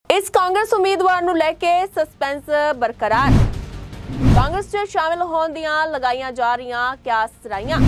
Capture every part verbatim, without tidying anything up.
इस कांग्रेस उम्मीदवार नूं लैके सस्पेंस बरकरार। कांग्रेस च शामिल होण दीआं लगाईआं जा रहीआं क्या सराइयां।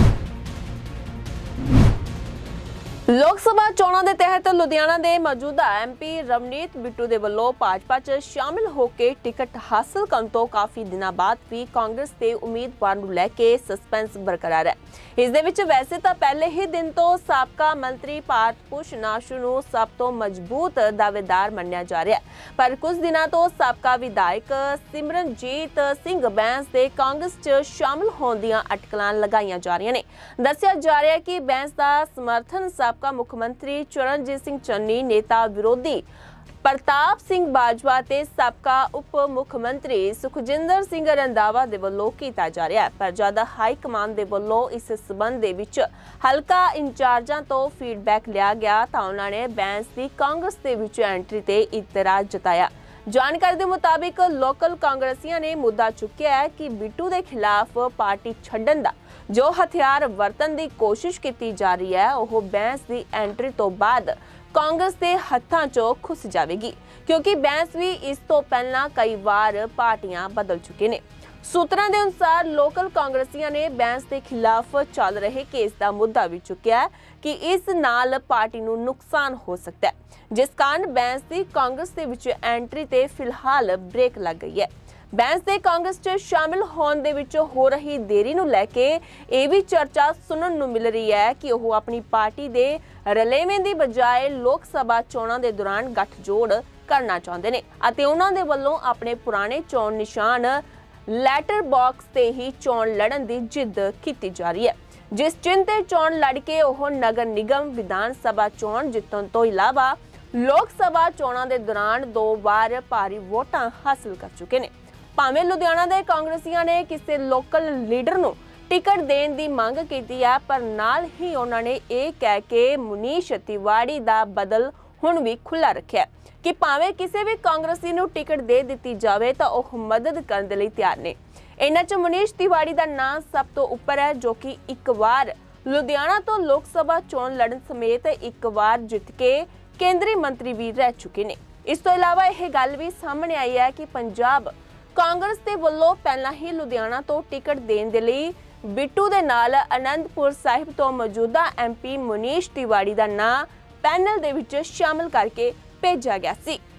लोक सभा चोणां दे तहत लुधियाना दे मौजूदा एम पी रवनीत बिट्टू दे वल्लों भाजपा च शामिल होकर टिकट हासिल करन तो काफी दिनां बाद भी कांग्रेस दे उम्मीदवार नूं लैके सस्पेंस बरकरार है। इस दे विच वैसे तां पहले ही दिन तो साबका मंत्री भारत भूषण आशू नूं सब तो मजबूत दावेदार मन्निया जा रहा है, पर कुछ दिनों तो साबका विधायक सिमरनजीत सिंह बैंस दे कांग्रेस च शामिल होण दीआं अटकलां लगाईआं जा रहीआं ने। दस्सिया जा रहा है कि बैंस दा समर्थन साबका मुख्यमंत्री चरणजीत सिंह चन्नी, नेता विरोधी प्रताप सिंह बाजवा ते साबका उप मुख्यमंत्री सुखजिंदर सिंह रंधावा दे वल्लों कीता जा रहा है, पर जद हाई कमान दे वल्लों इस संबंध दे विच हलका इंचार्जां तो फीडबैक लिया गया तां उन्हां ने बैंस दी कांग्रेस दे विच एंट्री ते इतराज जताया। जानकारी के मुताबिक लोकल कांग्रेसियां ने मुद्दा चुक्या है कि बिट्टू के खिलाफ पार्टी छड्डण दा जो हथियार वरतन की कोशिश की जा रही है वह बैंस की एंट्री तो बाद कांग्रेस के हत्थां चों खुस जाएगी, क्योंकि बैंस भी इस तो पहला कई बार पार्टियां बदल चुके ने। सूत्रों के अनुसार लोकल कांग्रेसियां ने बैंस के खिलाफ चल रहे केस का मुद्दा भी चुक्या है कि इस नाल पार्टी नूं नुकसान हो सकता है, जिस कारण बैंस की कांग्रेस के विच एंट्री ते फिलहाल ब्रेक लग गई है। बैंस दे कांग्रेस च शामिल होण दे विच हो रही देरी नूं लैके यह भी चर्चा सुनन नूं मिल रही है कि वह अपनी पार्टी दे रलेवें दी बजाय लोक सभा चोणां दे दौरान गठजोड़ करना चाहुंदे ने अते उन्हां दे वल्लों अपने पुराने चोण निशान लैटर बॉक्स ते ही चोण लड़न दी जिद कीती जा रही है, जिस चिन्ह ते चोण लड़ के वह नगर निगम विधान सभा चोण जितण तो इलावा लोक सभा चोणां दे दौरान दो बार भारी वोटां हासिल कर चुके ने। भावें लुधियाना दे कांग्रेसियां ने किसी लोकल लीडर नूं टिकट देण दी मंग कीती है, पर नाल ही उन्हां ने यह कह के मुनीश तिवाड़ी दा बदल हुण भी खुला रखिया कि भावें किसी भी कांग्रेसी नूं टिकट दे दित्ती जावे तां ओह मदद करन दे लई तैयार ने। इन्हां च मुनीश तिवाड़ी दा नाम सब तो उपर है, जो कि एक बार लुधियाना तो लोक सभा चोण लड़न समेत एक बार जित के केंद्रीय मंत्री भी रह चुके ने। इस तो इलावा यह गल भी सामने आई है कि पंजाब कांग्रेस दे वल्लों पहला ही लुधियाना तो टिकट देण दे लई बिट्टू दे नाल आनंदपुर साहिब तो मौजूदा एम पी मुनीश तिवाड़ी दा नाम पैनल दे विच शामिल करके भेजा गया सी।